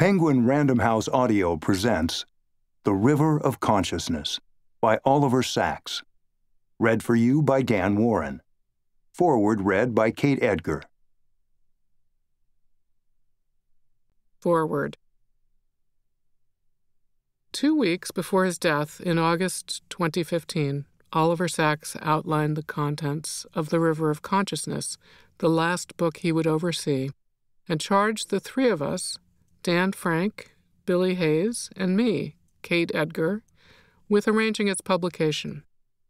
Penguin Random House Audio presents The River of Consciousness by Oliver Sacks. Read for you by Dan Woren. Foreword read by Kate Edgar. Foreword. 2 weeks before his death in August 2015, Oliver Sacks outlined the contents of The River of Consciousness, the last book he would oversee, and charged the three of us, Dan Frank, Billy Hayes, and me, Kate Edgar, with arranging its publication.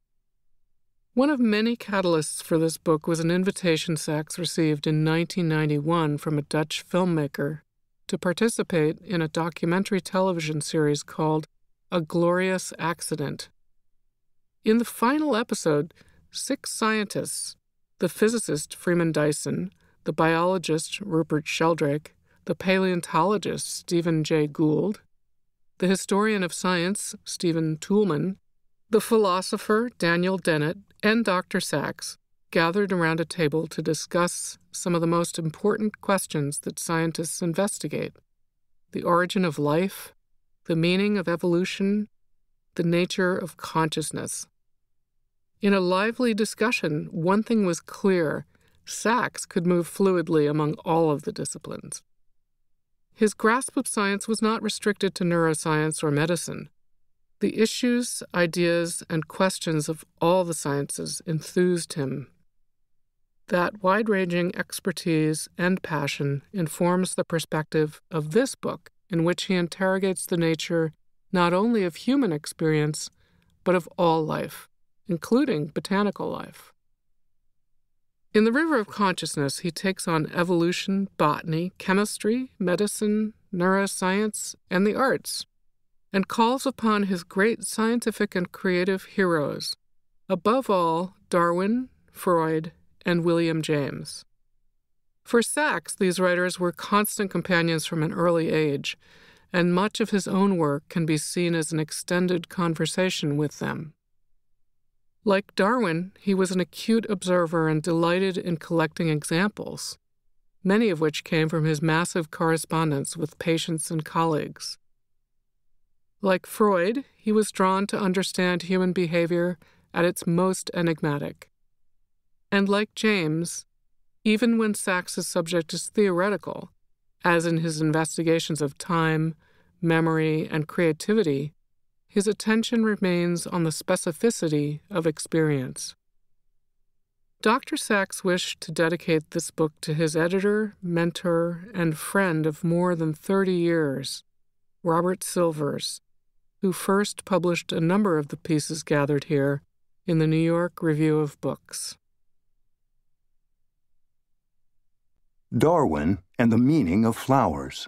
One of many catalysts for this book was an invitation Sacks received in 1991 from a Dutch filmmaker to participate in a documentary television series called A Glorious Accident. In the final episode, 6 scientists, the physicist Freeman Dyson, the biologist Rupert Sheldrake, the paleontologist Stephen Jay Gould, the historian of science Stephen Toulmin, the philosopher Daniel Dennett, and Dr. Sacks gathered around a table to discuss some of the most important questions that scientists investigate: the origin of life, the meaning of evolution, the nature of consciousness. In a lively discussion, one thing was clear: Sacks could move fluidly among all of the disciplines. His grasp of science was not restricted to neuroscience or medicine. The issues, ideas, and questions of all the sciences enthused him. That wide-ranging expertise and passion informs the perspective of this book, in which he interrogates the nature not only of human experience, but of all life, including botanical life. In The River of Consciousness, he takes on evolution, botany, chemistry, medicine, neuroscience, and the arts, and calls upon his great scientific and creative heroes, above all Darwin, Freud, and William James. For Sacks, these writers were constant companions from an early age, and much of his own work can be seen as an extended conversation with them. Like Darwin, he was an acute observer and delighted in collecting examples, many of which came from his massive correspondence with patients and colleagues. Like Freud, he was drawn to understand human behavior at its most enigmatic. And like James, even when Sacks' subject is theoretical, as in his investigations of time, memory, and creativity, his attention remains on the specificity of experience. Dr. Sacks wished to dedicate this book to his editor, mentor, and friend of more than 30 years, Robert Silvers, who first published a number of the pieces gathered here in the New York Review of Books. Darwin and the Meaning of Flowers.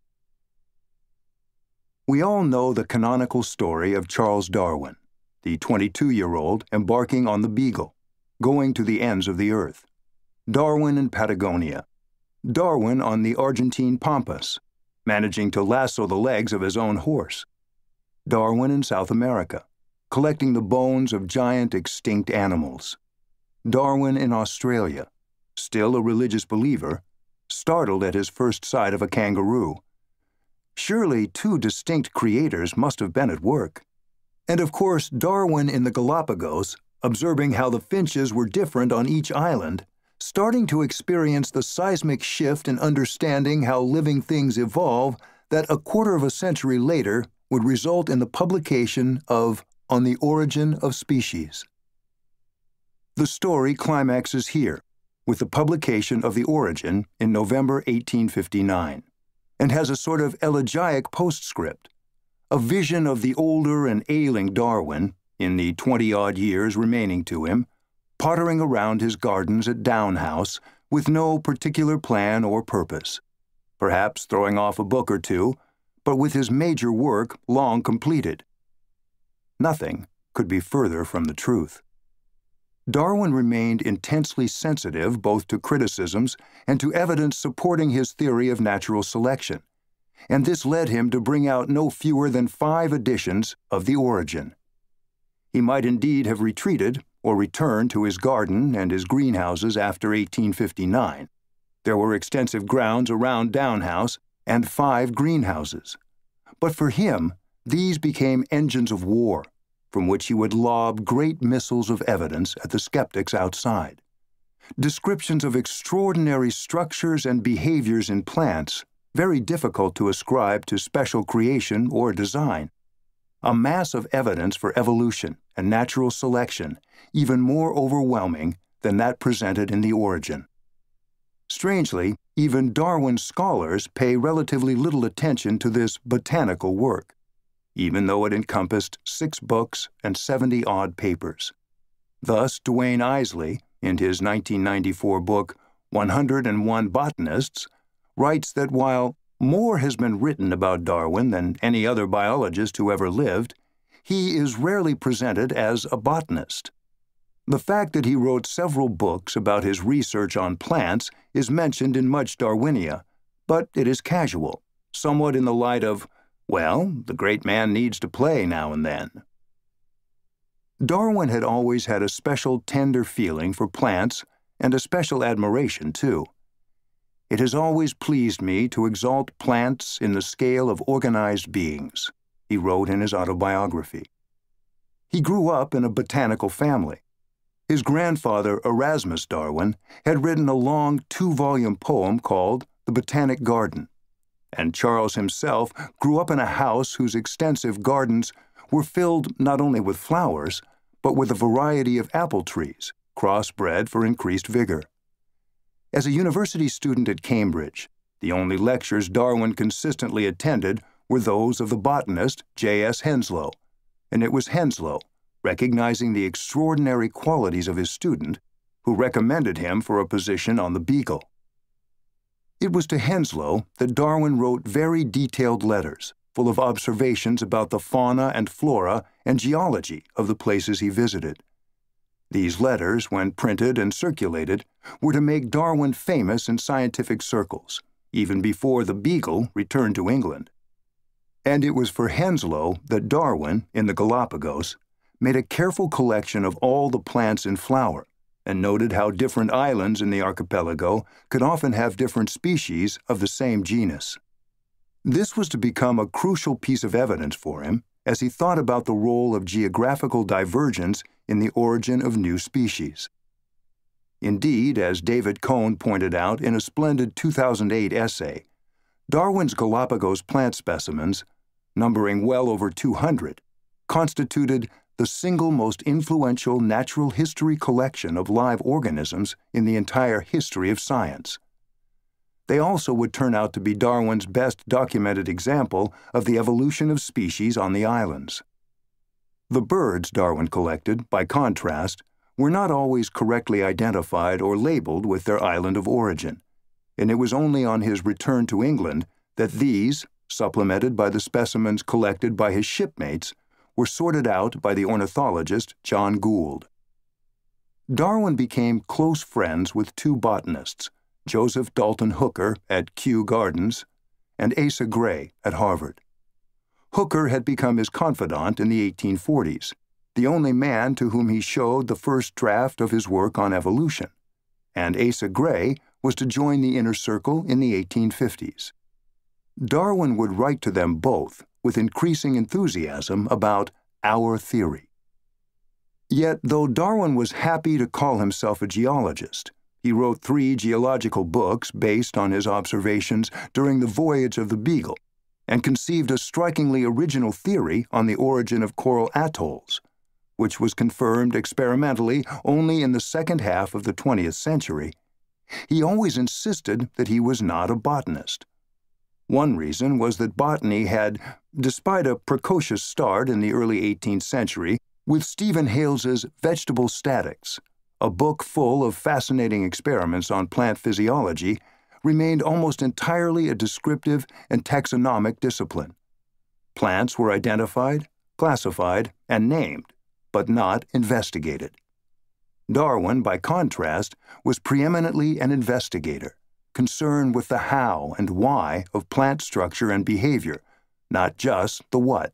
We all know the canonical story of Charles Darwin, the 22-year-old embarking on the Beagle, going to the ends of the earth. Darwin in Patagonia. Darwin on the Argentine Pampas, managing to lasso the legs of his own horse. Darwin in South America, collecting the bones of giant extinct animals. Darwin in Australia, still a religious believer, startled at his first sight of a kangaroo. Surely 2 distinct creators must have been at work. And of course, Darwin in the Galapagos, observing how the finches were different on each island, starting to experience the seismic shift in understanding how living things evolve that a quarter of a century later would result in the publication of On the Origin of Species. The story climaxes here, with the publication of The Origin in November 1859. And has a sort of elegiac postscript, a vision of the older and ailing Darwin, in the 20-odd years remaining to him, pottering around his gardens at Down House with no particular plan or purpose, perhaps throwing off a book or two, but with his major work long completed. Nothing could be further from the truth. Darwin remained intensely sensitive both to criticisms and to evidence supporting his theory of natural selection, and this led him to bring out no fewer than 5 editions of The Origin. He might indeed have retreated or returned to his garden and his greenhouses after 1859. There were extensive grounds around Down House, and 5 greenhouses. But for him, these became engines of war, from which he would lob great missiles of evidence at the skeptics outside. Descriptions of extraordinary structures and behaviors in plants, very difficult to ascribe to special creation or design. A mass of evidence for evolution and natural selection, even more overwhelming than that presented in The Origin. Strangely, even Darwin's scholars pay relatively little attention to this botanical work, even though it encompassed 6 books and 70-odd papers. Thus, Duane Isley, in his 1994 book, 101 Botanists, writes that while more has been written about Darwin than any other biologist who ever lived, he is rarely presented as a botanist. The fact that he wrote several books about his research on plants is mentioned in much Darwinia, but it is casual, somewhat in the light of, well, the great man needs to play now and then. Darwin had always had a special tender feeling for plants and a special admiration, too. It has always pleased me to exalt plants in the scale of organized beings, he wrote in his autobiography. He grew up in a botanical family. His grandfather, Erasmus Darwin, had written a long 2-volume poem called The Botanic Garden, and Charles himself grew up in a house whose extensive gardens were filled not only with flowers, but with a variety of apple trees, crossbred for increased vigor. As a university student at Cambridge, the only lectures Darwin consistently attended were those of the botanist J.S. Henslow, and it was Henslow, recognizing the extraordinary qualities of his student, who recommended him for a position on the Beagle. It was to Henslow that Darwin wrote very detailed letters, full of observations about the fauna and flora and geology of the places he visited. These letters, when printed and circulated, were to make Darwin famous in scientific circles, even before the Beagle returned to England. And it was for Henslow that Darwin, in the Galapagos, made a careful collection of all the plants in flower, and noted how different islands in the archipelago could often have different species of the same genus. This was to become a crucial piece of evidence for him as he thought about the role of geographical divergence in the origin of new species. Indeed, as David Cohn pointed out in a splendid 2008 essay, Darwin's Galapagos plant specimens, numbering well over 200, constituted the single most influential natural history collection of live organisms in the entire history of science. They also would turn out to be Darwin's best documented example of the evolution of species on the islands. The birds Darwin collected, by contrast, were not always correctly identified or labeled with their island of origin, and it was only on his return to England that these, supplemented by the specimens collected by his shipmates, were sorted out by the ornithologist John Gould. Darwin became close friends with 2 botanists, Joseph Dalton Hooker at Kew Gardens and Asa Gray at Harvard. Hooker had become his confidant in the 1840s, the only man to whom he showed the first draft of his work on evolution, and Asa Gray was to join the inner circle in the 1850s. Darwin would write to them both with increasing enthusiasm about our theory. Yet, though Darwin was happy to call himself a geologist, he wrote 3 geological books based on his observations during the voyage of the Beagle, and conceived a strikingly original theory on the origin of coral atolls, which was confirmed experimentally only in the second half of the 20th century. He always insisted that he was not a botanist. One reason was that botany had, despite a precocious start in the early 18th century with Stephen Hales's Vegetable Statics, a book full of fascinating experiments on plant physiology, remained almost entirely a descriptive and taxonomic discipline. Plants were identified, classified, and named, but not investigated. Darwin, by contrast, was preeminently an investigator, concerned with the how and why of plant structure and behavior, not just the what.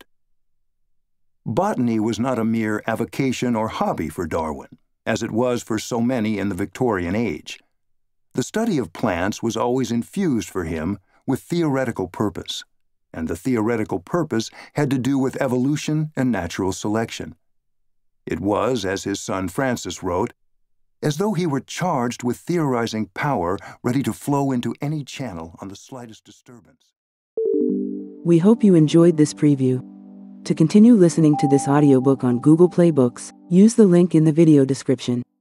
Botany was not a mere avocation or hobby for Darwin, as it was for so many in the Victorian age. The study of plants was always infused for him with theoretical purpose, and the theoretical purpose had to do with evolution and natural selection. It was, as his son Francis wrote, as though he were charged with theorizing power ready to flow into any channel on the slightest disturbance. We hope you enjoyed this preview. To continue listening to this audiobook on Google Play Books, use the link in the video description.